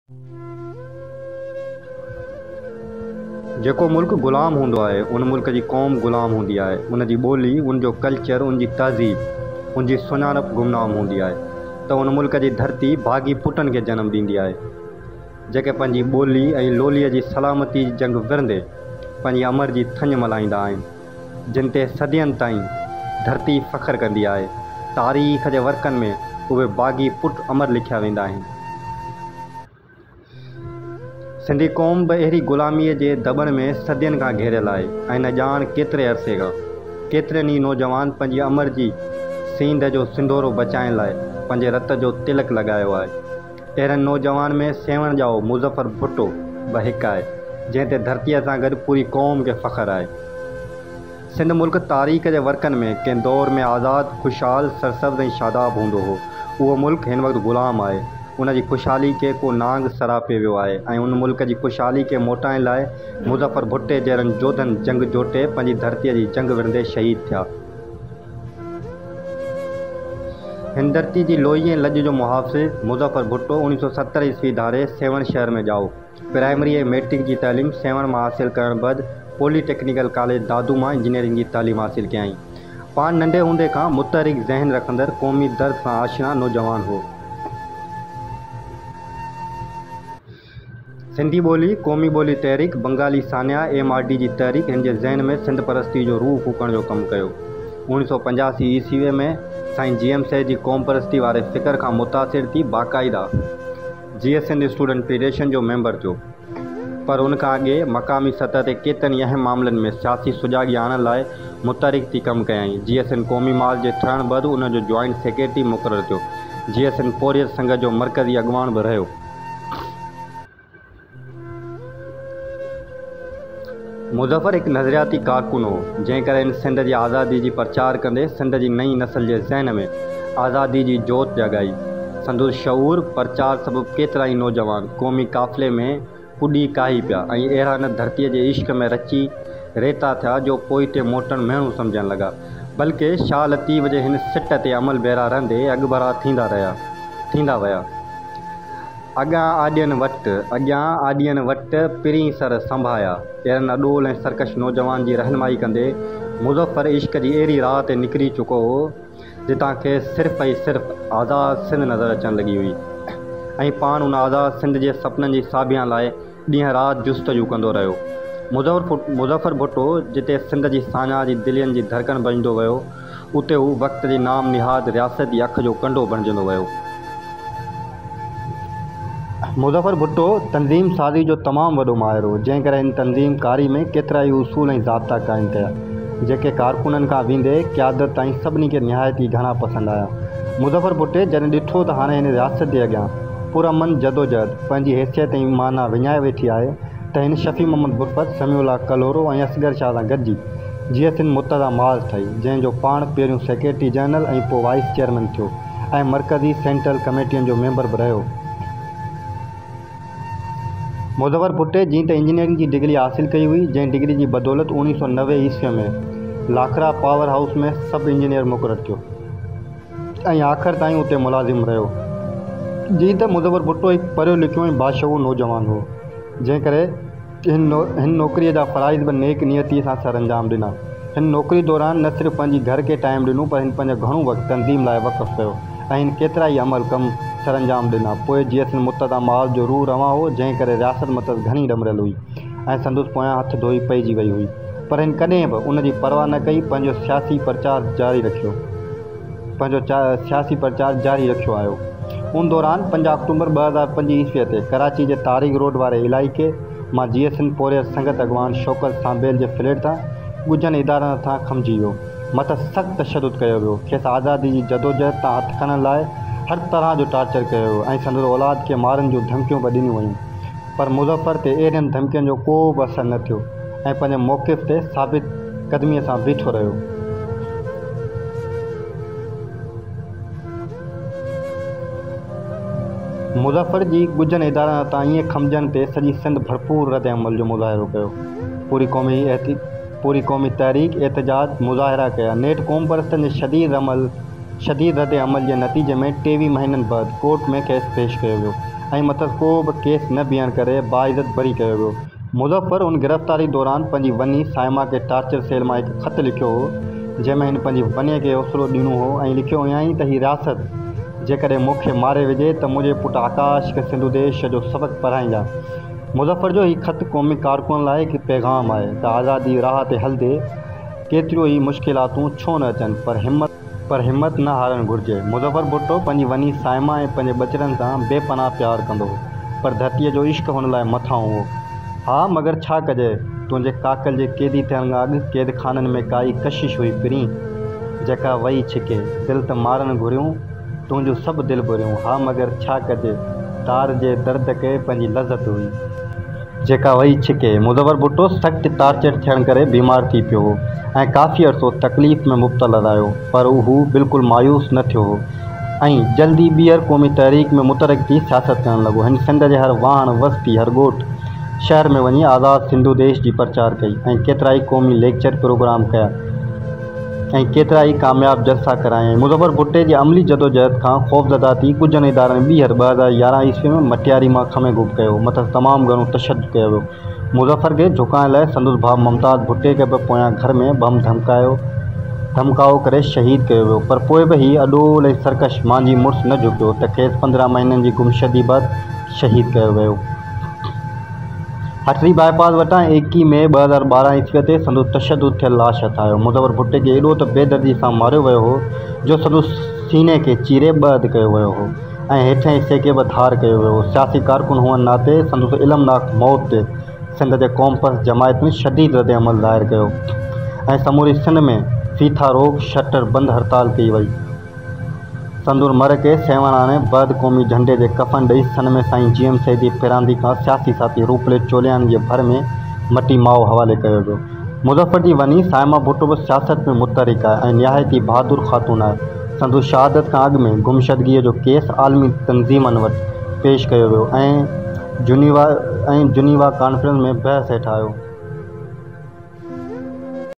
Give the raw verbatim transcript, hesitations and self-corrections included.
जेको मुल्क ग़ुलाम हूंदो आहे उन मुल्क जी क़ौम ग़ुलाम हूंदी आहे। उन जी ॿोली, उन जो कल्चर, उन जी तहज़ीब, उन जी सुञाणप गुमनाम हूंदी आहे त उन मुल्क जी धरती भागी पुटनि खे जनमु ॾींदी आहे जेके पंहिंजी ॿोली ऐं लोलीअ जी सलामती जी जंग विरंदे पंहिंजी अमर जी थञ मल्हाईंदा आहिनि, जिन ते सदियनि ताईं धरती फ़ख़्रु कंदी आहे। तारीख़ जे वर्कनि में उहे बाग़ी पुट अमर लिखिया वेंदा आहिनि। सिंधी क़ौम बि अहिड़ी ग़ुलामीअ जे दॿण में सदियनि खां घेरियल आहे ऐं न ॼाण केतिरे अरसे खां केतिरनि ई नौजवान पंहिंजी अमर जी सींद जो सिंधोरो बचाइण लाइ पंहिंजे रत जो तिलक लॻायो आहे। अहिड़नि नौजवान में सेवण जाओ मुज़फ़र भुट्टो बि हिकु आहे, जंहिं ते धरतीअ सां गॾु पूरी क़ौम खे फ़ख़्रु आहे। सिंध मुल्क तारीख़ जे वर्कनि में कंहिं दौर में आज़ादु, ख़ुशहाल, सरसब्ज़ ऐं शादाब हूंदो हो। उहो मुल्क हिन वक़्तु ग़ुलाम आहे। उन जी ख़ुशहाली खे को नांग सरापे वियो आहे ऐं उन मुल्क जी ख़ुशहाली खे मोटाइण लाइ मुज़फ़र भुट्टे जहिड़नि जोधनि जंग जोटे पंहिंजी धरतीअ जी जंग विरंदे शहीद थिया। हिन धरती जी लोही ऐं लॼ जो मुहाफ़िज़ मुज़फ़र भुट्टो उणिवीह सौ सतरि ईस्वी धारे सेवण शहर में ॼाओ। प्राइमरी ऐं मैट्रिक जी तइलीम सेवण मां हासिलु करण बैदि पॉलीटेक्निकल कॉलेज दादू मां इंजीनियरिंग जी तालीम हासिलु कयई। पाण नंढे हूंदे खां मुतहरिक ज़हन रखंदड़ क़ौमी दर्द सां आशिना नौजवान हो। सिंधी ॿोली, क़ौमी ॿोली तहरीक, बंगाली सानिया, एम आर डी जी तहरीक हिन जे ज़हन में सिंध परस्ती जो रूह फूकण जो कमु कयो। उणिवीह सौ पंजासी ईस्वीअ में साईं जी एम से जी क़ौम परस्ती वारे फ़िक्र खां मुतासिर थी बाक़ाइदा जी एस सिंध स्टूडेंट फेडरेशन जो मेंबर थियो, पर उन खां अॻे मक़ामी सतह ते केतिरनि अहम मामलनि में सियासी सुजाॻी आणण लाइ मुतहरिक थी कमु कयई। जी एस एन क़ौमी माल जे थियण बैदि उन जो जॉइंट सेक्रेटरी मुक़ररु थियो। जी एस एन पोरियत संघ जो मरकज़ी अॻवान बि रहियो। मुज़फ़र हिकु नज़रियाती कारकुन हो, जंहिं करे हिन सिंध जी आज़ादी जी प्रचार कंदे सिंध जी नई नस्ल जे ज़हन में आज़ादी जी जोत जॻाई। संदसि शऊर प्रचार सबबि केतिरा ई नौजवान क़ौमी काफ़िले में कुॾी काही पिया ऐं अहिड़ा न धरतीअ जे इश्क में रची रेता थिया जो पोइ ते मोटण मेणू सम्झण लॻा, बल्कि शाह लतीफ़ जे हिन सिट ते अमल बेरा रहंदे अॻुभरा थींदा रहिया थींदा विया। अॻियां आॾियनि वटि अॻियां आॾियनि वटि पिरी सर संभाया। अहिड़नि अॾोल ऐं सरकश नौजवान जी रहनुमाई कंदे मुज़फ़र इश्क जी अहिड़ी राह ते निकिरी चुको हो जितां खे सिर्फ़ु ऐं सिर्फ़ु आज़ाद सिंध नज़र अचणु लॻी हुई ऐं पाण उन आज़ाद सिंध जे सपननि जी साभिया लाइ ॾींहं राति जुस्तजू कंदो रहियो। मुज़फ़र मुज़फ़र भुट्टो जिते सिंध जी साञा जी दिलियनि जी धड़कन बणिजंदो वियो, उते हू वक़्त जी नाम निहाद रियासत जी अखि जो कंडो बणिजंदो वियो। मुज़फ़र भुट्टो तनज़ीम साज़ी जो तमामु वॾो माहिर हो, जंहिं करे हिन तनज़ीम कारी में केतिरा ई उसूल ऐं ज़ाब्ता क़ाइमु कया जेके कारकुननि खां वेंदे क़यादत ताईं सभिनी खे निहायत ई घणा पसंदि आया। मुज़फ़र भुट्टे जॾहिं ॾिठो त हाणे हिन रियासत जे अॻियां पुरअमन जदोजहद पंहिंजी हैसियत ऐं माना विञाए वेठी आहे त हिन शफ़ी मोहम्मद बुरफ़त, समीउल्लाह कलोरो ऐं असगर शाह सां गॾिजी जी एस एन मुर्तज़ा माज़ ठही, जंहिंजो पाण पहिरियों सेक्रेटरी जनरल ऐं पोइ वाइस चेयरमैन थियो ऐं मरकज़ी सेंट्रल कमेटियुनि जो मेंबर बि रहियो। मुज़फ़र भुट्टे जीअं त इंजीनियरिंग जी डिग्री हासिलु कई हुई, जंहिं डिग्री जी बदौलत उणिवीह सौ नवे ईस्वीअ में लाखरा पावर हाउस में सब इंजीनियर मुक़ररु थियो ऐं आख़िर ताईं उते मुलाज़िम रहियो। जीअं त मुज़फ़र भुट्टो हिकु पढ़ियो लिखियो ऐं बाशऊर नौजवान हो, जंहिं करे हिन नो हिन नौकरीअ जा फ़राइज़ बि नेक नियतीअ सां सर अंजाम ॾिना। हिन नौकरी दौरान न सिर्फ़ु पंहिंजी घर खे टाइम ॾिनो, पर हिन पंहिंजो घणो वक़्तु तनज़ीम लाइ वक़फ़ कयो ऐं हिन केतिरा ई अमल कमु सर अंजाम ॾिना। पोइ जी एस एन मुर्तज़ा माज़ जो रूह रवां हो, जंहिं करे रियासत मतलबु घणी ॾमरियल हुई ऐं संदसि पोयां हथ धोई पइजी वई हुई, पर हिन कॾहिं बि उन जी परवाह न कई। पंहिंजो सियासी प्रचार जारी रखियो पंहिंजो चा सियासी प्रचार जारी रखियो आयो। उन दौरान पंज अक्टूबर ॿ हज़ार पंज ईस्वीअ ते कराची जे तारीख़ रोड वारे इलाइक़े मां जी एस एन पोरियत संगत अॻवान शौकत सांबेल जे फ्लैट तां ॻुझनि इदारनि हथां खमिजी वियो। मथां सख़्तु तशदुद कयो वियो, खेसि आज़ादी जी जदोजहद तां हथु खणण लाइ हर तरह जो टार्चर कयो वियो ऐं संदसि औलाद खे मारण जूं धमकियूं बि ॾिनियूं वयूं, पर मुज़फ़र ते अहिड़ियुनि धमकियुनि जो को बि असरु न थियो ऐं पंहिंजे मौक़िफ़ ते साबित क़दमीअ सां बीठो रहियो। मुज़फ़र जी ॻुझनि इदारनि हथां ईअं खमिजण ते सॼी सिंध भरपूर रद अमल जो मुज़ाहिरो कयो। पूरी क़ौमी एहती पूरी क़ौमी तहरीक एहतजाज मुज़ाहिरा कया। नेठि क़ौम परस्तनि जे शदीद अमल शदीद रद अमल जे नतीजे में टेवीह महीननि बैदि कोर्ट में केस पेश कयो वियो ऐं मथां को बि केस न बीहण करे बाइज़त बरी कयो वियो। मुज़फ़्फ़र उन गिरफ़्तारी दौरान पंहिंजी वनी साइमा खे टार्चर सेल मां हिकु ख़त लिखियो हो, जंहिंमें हिन पंहिंजी वनीअ खे हौसलो ॾिनो हो ऐं लिखियो हुयईं त हीअ रियासत जेकॾहिं मूंखे मारे विझे त मुंहिंजे पुटु आकाश खे सिंधु देश जो सबक़ु पढ़ाईंदा। मुज़फ़्फ़र जो हीउ ख़त क़ौमी कारकुन लाइ हिकु पैगाम आहे त आज़ादी राह ते हलंदे केतिरियूं ई मुश्किलातूं छो न अचनि, पर हिमत पर हिमत न हारणु घुरिजे। मुज़फ़्फ़र भुट्टो पंहिंजी वनी साइमा ऐं पंहिंजे बचड़नि सां बेपनाह प्यारु कंदो हो, पर धरतीअ जो इश्क़ हुन लाइ मथां हुओ। हा, मगर छा कजे, तुंहिंजे काकल जे क़ैदी थियण खां अॻु क़ैद खाननि में काई कशिश हुई पिरी, जेका वई छिके। दिलि त मारणु घुरियूं, तुंहिंजूं सभु दिलि बुरियूं। हा, मगर छा कजे, तार जे दर्द खे पंहिंजी लज़त हुई, जेका वई छिके। मुज़फ़्फ़र भुट्टो सख़्तु टार्चर थियण करे बीमार थी पियो हो ऐं काफ़ी अर्सो तकलीफ़ में मुब्तला रहियो, पर हू बिल्कुलु मायूस न थियो हो ऐं जल्दी ॿीहर क़ौमी तहरीक में मुतरक़ थी सियासत करणु लॻो। हिन सिंध जे हर वाहण वस्ती हर ॻोठ शहर में वञी आज़ाद सिंधु देश जी प्रचार कई ऐं केतिरा ई क़ौमी लेक्चर प्रोग्राम कया ऐं केतिरा ई कामयाब जलसा करायईं। मुज़फ़्फ़र भुट्टे जी अमली जदोजहद खां ख़ौफ़ज़दा थी कुझनि इदारनि ॿीहर ॿ हज़ार यारहं ईस्वी में मटियारी मां खमे गुब कयो, मथां तमामु घणो तशदुद कयो वियो। मुज़फ़्फ़र खे झुकाइण लाइ संदसि भाउ मुमताज़ भुट्टे खे बि पोयां घर में बम धमकायो धमकाओ करे शहीद कयो वियो, पर पोइ बि हीउ अॾोल ऐं सरकश मांझी मुड़ुस न झुकियो त खेसि पंद्रहं महीननि जी गुमशदी बैदि शहीद कयो वियो। हटरी बाईपास वटां एकवीह मई ॿ हज़ार ॿारहं ईस्वीअ ते संदसि तशदुद थियल लाश हथायो। मुज़फ़्फ़र भुट्टे खे एॾो त बेदर्दी सां मारियो वियो हो जो संदसि सीने खे चीरे ॿ अधु कयो वियो हो ऐं हेठियां हिसे खे बि धार कयो वियो हो। सियासी कारकुन हुअण नाते संदसि इल्मनाक मौत ते सिंध जे कॉम्पस जमायत में शदीद रद्द अमल ज़ाहिर कयो ऐं समूरी सिंध में फीथा रोक शटर बंदि हड़ताल कई वई। संदूर मर के सेवणाने बद क़ौमी झंडे जे कफ़न ॾेई सन में साईं जी एम सैदी फिरांदी खां सियासी साथी रूपले चोलियानी जे भर में मटी माओ हवाले कयो वियो। मुज़फ़्फ़र जी वनी साइमा भुट्टो बि सियासत में मुतरिक आहे ऐं निहायती बहादुर ख़ातून आहे। संदसि शहादत खां अॻु में गुमशदगीअ जो केस आलमी तंज़ीमनि वटि पेश कयो वियो ऐं जुनीवा ऐं जुनीवा कॉन्फ्रेंस में बहस हेठि आयो।